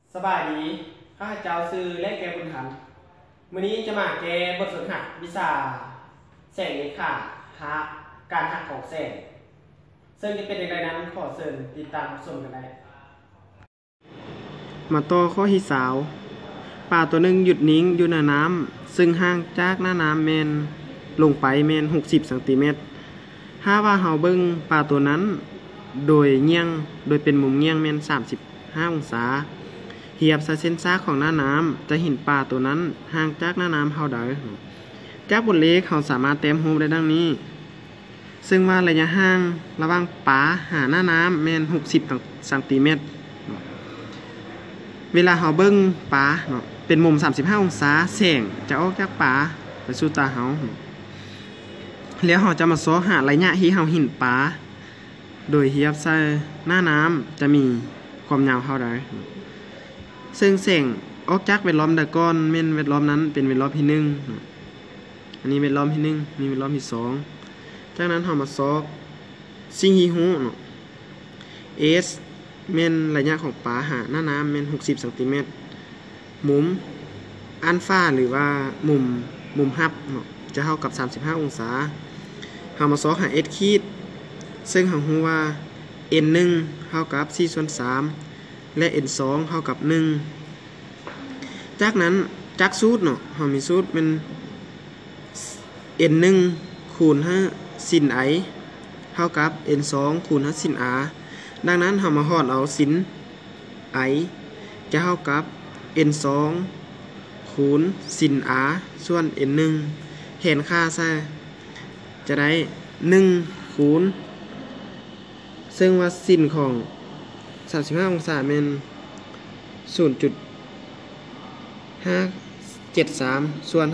สบายดีข้าพเจ้าซื้อเลขแกบุญหันมื้อนี้จะมาแกบทฝึกหัดวิชาแสงเลขาหาการหักของแสงซึ่งจะเป็นอย่างไรนั้นขอเชิญติดตามชมกันได้มาต่อข้อที่สาวปลาตัวหนึ่งหยุดนิ่งอยู่ในน้ำซึ่งห่างจากหน้าน้ำเมนลงไปเมน60 ซนถ้าว่าเฮาเบิ่งปลาตัวนั้นโดยเงี่ยงโดยเป็นมุมเงี่ยงเมน35 องศาเทียบใส่เส้นซากของหน้าน้ำจะเห็นปลาตัวนั้นห่างจากหน้าน้ำเท่าใดจากบทเลขเขาสามารถเต็มรูปได้ดังนี้ซึ่งว่าระยะห่างระหว่างปลาหาหน้าน้ำแม่น60 ซนเวลาเขาเบิ้งปลาเนาะเป็นมุม35 องศาแสงจะออกจากปลาไปสู่ตาเขาแล้วเขาจะมาซ้อหาระยะที่เขาเห็นปลาโดยเทียบใส่หน้าน้ำจะมีความยาวเท่าใดซึ่งแสงออกจากเวทล้อมแต่ก้อนเม่นเวทล้อมนั้นเป็นเวทล้อมที่1อันนี้เวทล้อมที่1มีเวทล้อมที่2จากนั้นเรามาซอกซิงฮีฮูเนาะเอสเม่นระยะของปลาหาหน้าน้ำเม่น60 ซนมุมอัลฟาหรือว่ามุมฮับเนาะจะเท่ากับ35 องศาเรามาซอกหาเอสคีดซึ่งเรารู้ว่า n1 เท่ากับ4/3และ n2 เท่ากับ1จากนั้นจากสูตรเนาะเรามีสูตรเป็น n1 คูณ5sin i เท่ากับ n2 คูณ5sin r ดังนั้นเรามาหอดเอา sin i จะเท่ากับ n2 คูณ sin r ส่วน n1 เห็นค่าซะจะได้1คูณซึ่งว่าsinของ35 องศาเป็น 0.573 ส่วน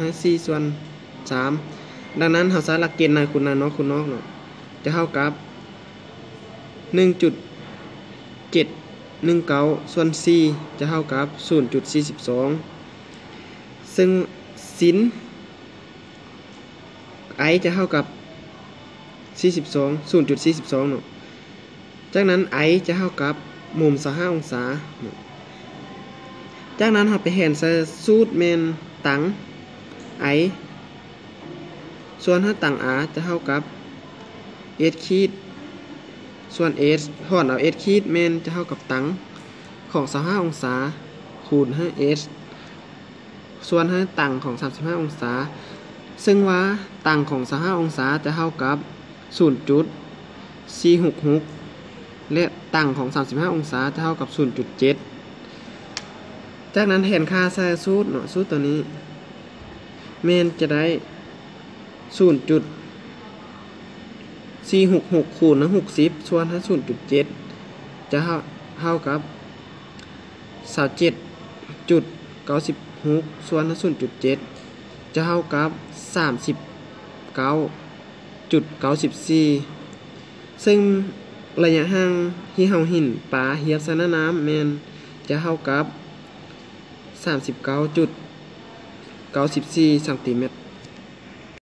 54/3ดังนั้นเราใช้หลักเกณฑ์นายคูณนายนอกคูณนอกเนาะจะเท่ากับ 1.719 ส่วน4จะเท่ากับ 0.42 ซึ่งsin i จะเท่ากับ42 0.42 เนาะจากนั้น i จะเท่ากับมุม25 องศาจากนั้นเราไปแทนใส่สูตรเมนตัง i ส่วนถ้าตัง r จะเท่ากับ s ขีดส่วน s หอนเอา s ขีดเมนจะเท่ากับตังของ25 องศาคูณ5 s ส่วน5ตังของ35 องศาซึ่งว่าตังของ25 องศาจะเท่ากับ 0.466และตั้งของ35 องศาเท่ากับ 0.7 จากนั้นแทนค่าใส่สูตรเนาะสูตรตัวนี้เมนจะได้ 0.466 คูณ60ส่วน0.7 จะเท่ากับ 27.96 ส่วน0.7 จะเท่ากับ 39.94 ซึ่งระยะห่างที่เราเห็นปลาเหียบใส่หน้าน้ำแมนจะเท่ากับ 39.94 ซน